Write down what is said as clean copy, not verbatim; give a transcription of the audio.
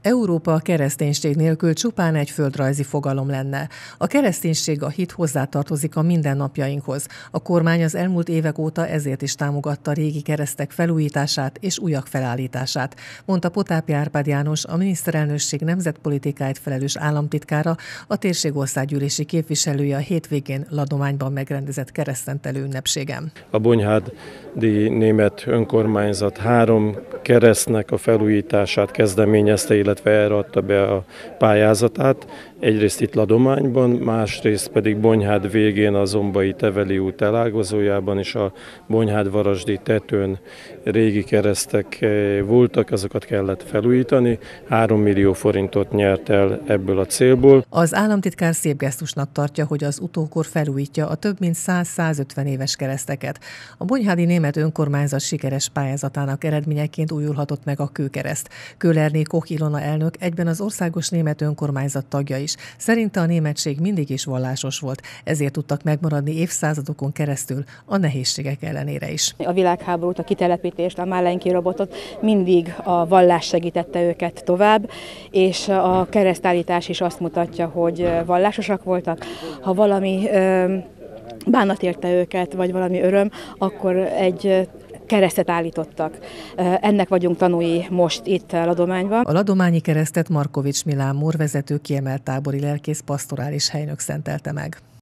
Európa a kereszténység nélkül csupán egy földrajzi fogalom lenne. A kereszténység, a hit hozzátartozik a mindennapjainkhoz. A kormány az elmúlt évek óta ezért is támogatta régi keresztek felújítását és újak felállítását, mondta Potápi Árpád János, a miniszterelnökség nemzetpolitikáért felelős államtitkára, a térségországgyűlési képviselője a hétvégén Ladományban megrendezett keresztentelő ünnepségen. A bonyhádi német önkormányzat 3 keresztnek a felújítását kezdeményezte, illetve erre adta be a pályázatát. Egyrészt itt Ladományban, másrészt pedig Bonyhád végén a Zombai Teveli út elágazójában és a Bonyhád-Varasdi tetőn régi keresztek voltak, azokat kellett felújítani. 3 millió forintot nyert el ebből a célból. Az államtitkár szép gesztusnak tartja, hogy az utókor felújítja a több mint 100-150 éves kereszteket. A bonyhádi német önkormányzat sikeres pályázatának eredményeként újulhatott meg a kőkereszt. Köhlerné Koch Ilona elnök egyben az országos német önkormányzat tagja is. Szerinte a németség mindig is vallásos volt, ezért tudtak megmaradni évszázadokon keresztül a nehézségek ellenére is. A világháborút, a kitelepítést, a Málenki robotot mindig a vallás segítette őket tovább, és a keresztállítás is azt mutatja, hogy vallásosak voltak. Ha valami bánat érte őket, vagy valami öröm, akkor egy keresztet állítottak. Ennek vagyunk tanúi most itt Ladományban. A ladományi keresztet Markovics Milán Mór vezető kiemelt tábori lelkész pastorális helynök szentelte meg.